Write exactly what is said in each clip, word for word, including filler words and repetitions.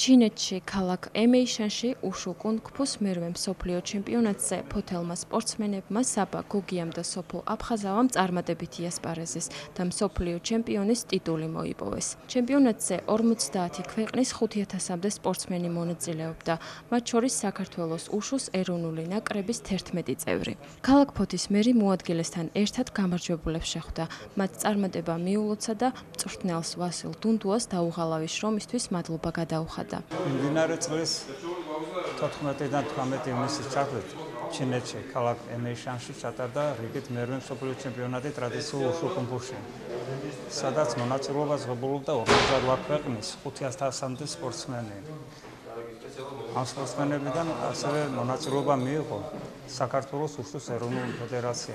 ჩინეთში ქალაქ ემეიშანში უშუ კუნგ-ფუს მერვე მსოფლიო ჩემპიონატზე ფოთელმა სპორტსმენებმა საბა გოგიამ და სოფო აფხაზავამ წარმატებით იასპარეზეს და მსოფლიო ჩემპიონის ტიტული მოიპოვეს. ჩემპიონატზე ორმოცდაათი ქვეყნის ხუთი ათასამდე სპორტსმენი მონაწილეობდა, მათ შორის საქართველოს უშუს ეროვნული ნაკრების თერთმეტი წევრი. ქალაქ ფოთის მერი მოადგილესთან ერთად გამარჯვებულებს შეხვდა. მათ წარმატება მიულოცა და მწვრთნელს ვასილ დუნდუას დაუღალავი შრომისთვის მადლობა გადაუხადა. მიმდინარე წლის თოთხმეტიდან თვრამეტი ივნისის ჩათვლით ჩინეთში ქალაქ ემეიშანში ჩატარდა რიგით მერვე მსოფლიო ჩემპიონატი ტრადიციულ უშუ კუნგ-ფუში, სადაც მონაწილეობას ღებულობდა ორმოცდაოთხ ქვეყნის ხუთი ათასამდე სპორტსმენი. ამ სპორტსმენებიდან ასევე მონაწილეობა მიიღო საქართველოს უშუს ეროვნული ფედერაცია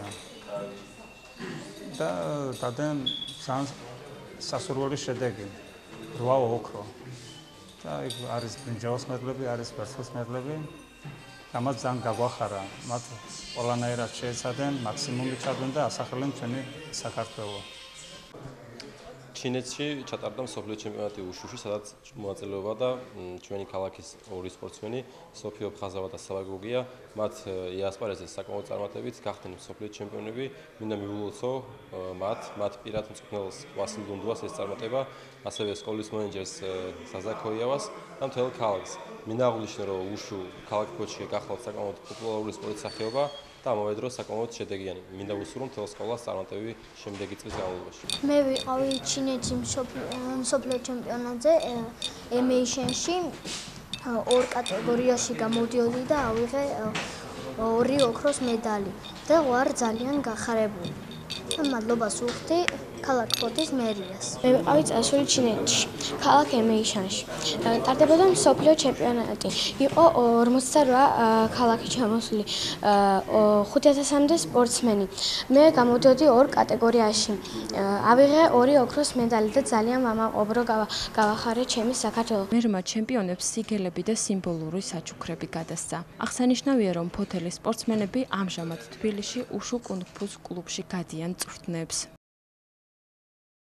და დადენ ძალიან სასურველი შედეგი რვა ოქრო. და იქ არის ბრინჯაოს მედლები, არის ვერცხლის მედლები. ამას ძალიან გაგვახარა. მათ ყველანაირად შეეცადენ, მაქსიმუმი ჩადენ და ასახელენ ჩვენი საქართველო. ჩინეთში ჩატარდა მსოფლიო ჩემპიონატი უშუში, სადაც მონაწილეობა და ჩვენი ქალაქის ორი სპორტსმენი, სოფიო აფხაზავა და საბა გოგია, მათ იასპარეზეს საკმაოდ წარმატებით, გახდნენ მსოფლიო ჩემპიონები. მინდა მივულოცო მათ, მათ პირად მწვრთნელს ვასილ დუნდუას ეს წარმატება, ასევე სკოლის მენეჯერს საზა ქოიავას და მთელ ქალაქს. მინდა აღვნიშნო, რომ უშუ ქალაქ ფოთში გახლავთ საკმაოდ პოპულარული სპორტის სახეობა და ამავე დროს საკმაოდ შედეგიანი. მინდა ვუსურვო მთელ სკოლას წარმატებები შემდეგი წლის განმავლობაში. მე ვიყავი ჩინეთში მსოფლიო ჩემპიონატზე ემეიშანში ორ კატეგორიაში გამოდიოდი და ავიღე ორი ოქროს მედალი და ვარ ძალიან გახარებული. მადლობას ვუხდი ქალაქ ფოთის მერიას. მე ვიყავი წასული ჩინეთში, ქალაქ ემეიშანში. ტარდებოდა მსოფლიო ჩემპიონატი. იყო ორმოცდარვა ქალაქი ჩამოსული, ხუთი ათასამდე სპორტსმენი. მე გამოდიოდი ორ კატეგორიაში. ავიღე ორი ოქროს მედალი და ძალიან ვამაყობ, რომ გავახარე ჩემი საქართველო. მერმა ჩემპიონებს სიგელები და სიმბოლური საჩუქრები გადასცა. აღსანიშნავია, რომ ფოთელი სპორტსმენები ამჟამად თბილისში უშუ კუნგ-ფუს კლუბში გადიან მწვრთნებს.